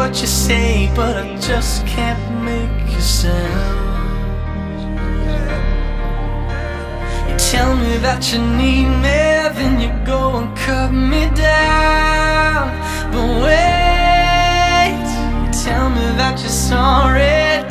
what you say, but I just can't make you sound. You tell me that you need me, then you go and cut me down. But wait, you tell me that you're sorry,